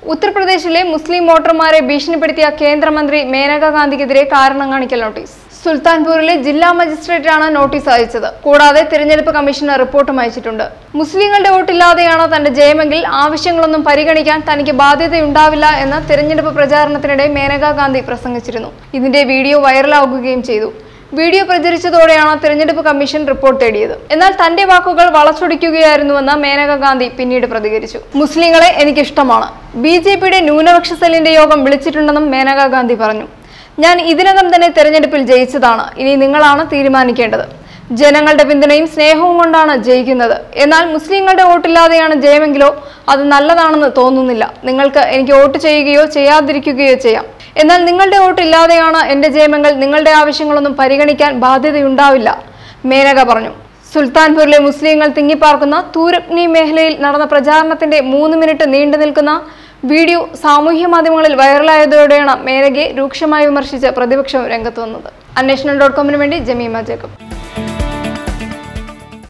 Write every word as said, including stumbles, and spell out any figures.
ഉത്തർപ്രദേശിലെ മുസ്ലിം വോട്ടർമാരെ ഭീഷണിപ്പെടുത്തിയ കേന്ദ്രമന്ത്രി മേനക ഗാന്ധിക്കെതിരെ കാരണം കാണിക്കൽ നോട്ടീസ്. സുൽത്താൻപൂരിലെ ജില്ലാ മജിസ്ട്രേറ്റാണ് നോട്ടീസ് അയച്ചത്. കൂടാതെ തിരഞ്ഞെടുപ്പ് കമ്മീഷന് റിപ്പോർട്ടും അയച്ചിട്ടുണ്ട്. മുസ്ലിങ്ങളുടെ വോട്ടില്ലാതെയാണ് തന്റെ ജയമെങ്കിൽ ആവശ്യങ്ങളൊന്നും പരിഗണിക്കാൻ തനിക്ക് ബാധ്യതയുണ്ടാവില്ല എന്ന് തിരഞ്ഞെടുപ്പ് പ്രചാരണത്തിനിടെ മേനക ഗാന്ധി പ്രസംഗിച്ചിരുന്നു. ഇതിന്റെ വീഡിയോ വൈറലാകുകയും ചെയ്തു. വീഡിയോ പ്രചരിച്ചതോടെയാണ് തിരഞ്ഞെടുപ്പ് കമ്മീഷൻ റിപ്പോർട്ട് തേടിയത്. എന്നാൽ തന്റെ വാക്കുകൾ വളച്ചൊടിക്കുകയായിരുന്നുവെന്ന് മേനക ഗാന്ധി പിന്നീട് പ്രതികരിച്ചു. മുസ്ലിങ്ങളെ എനിക്കിഷ്ടമാണ്. ബി ജെ പിയുടെ ന്യൂനപക്ഷ സെല്ലിന്റെ യോഗം വിളിച്ചിട്ടുണ്ടെന്നും മേനക ഗാന്ധി പറഞ്ഞു. ഞാൻ ഇതിനകം തന്നെ തെരഞ്ഞെടുപ്പിൽ ജയിച്ചതാണ്. ഇനി നിങ്ങളാണ് തീരുമാനിക്കേണ്ടത്. ജനങ്ങളുടെ പിന്തുണയും സ്നേഹവും കൊണ്ടാണ് ജയിക്കുന്നത്. എന്നാൽ മുസ്ലിങ്ങളുടെ വോട്ടില്ലാതെയാണ് ജയമെങ്കിലോ അത് നല്ലതാണെന്ന് തോന്നുന്നില്ല. നിങ്ങൾക്ക് എനിക്ക് വോട്ട് ചെയ്യുകയോ ചെയ്യാതിരിക്കുകയോ ചെയ്യാം. എന്നാൽ നിങ്ങളുടെ വോട്ട് ഇല്ലാതെയാണ് എന്റെ ജയമെങ്കിൽ നിങ്ങളുടെ ആവശ്യങ്ങളൊന്നും പരിഗണിക്കാൻ ബാധ്യതയുണ്ടാവില്ല, മേനക പറഞ്ഞു. സുൽത്താൻപൂരിലെ മുസ്ലിങ്ങൾ തിങ്ങിപ്പാർക്കുന്ന തൂരപ്നി മേഖലയിൽ നടന്ന പ്രചാരണത്തിന്റെ മൂന്ന് മിനിറ്റ് നീണ്ടു നിൽക്കുന്ന വീഡിയോ സാമൂഹ്യ മാധ്യമങ്ങളിൽ വൈറലായതോടെയാണ് മേനകയെ രൂക്ഷമായി വിമർശിച്ച് പ്രതിപക്ഷം രംഗത്ത് വന്നത്. അന്വേഷണം ഡോട്ട് കോമിന് വേണ്ടി ജമീമ ജേക്കബ്.